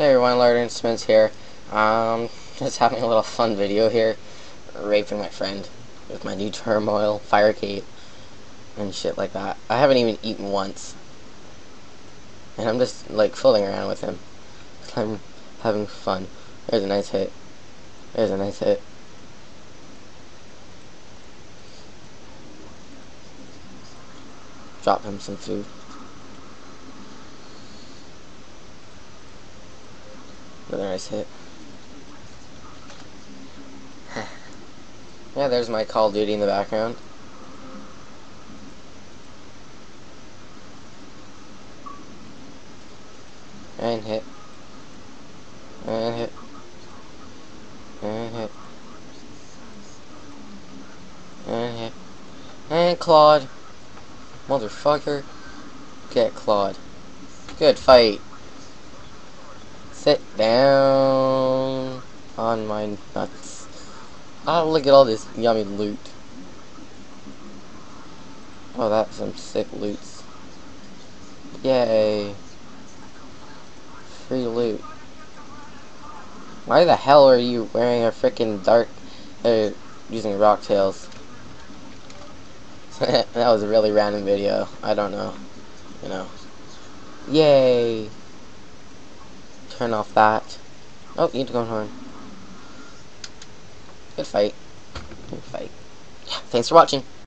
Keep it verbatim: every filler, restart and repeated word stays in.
Hey everyone, Lord Instruments here. Um, just having a little fun video here, raping my friend with my new turmoil, fire cape, and shit like that. I haven't even eaten once, and I'm just like fooling around with him. I'm having fun. There's a nice hit. There's a nice hit. Drop him some food. Another nice hit. Yeah, there's my Call of Duty in the background. And hit. And hit. And hit. And hit. And clawed. Motherfucker. Get clawed. Good fight. Sit down on my nuts. Oh, look at all this yummy loot. Oh, that's some sick loots. Yay. Free loot. Why the hell are you wearing a freaking dark, uh, using rock tails? That was a really random video. I don't know. You know. Yay. Turn off that. Oh, you need to go horn. Good fight. Good fight. Yeah, thanks for watching.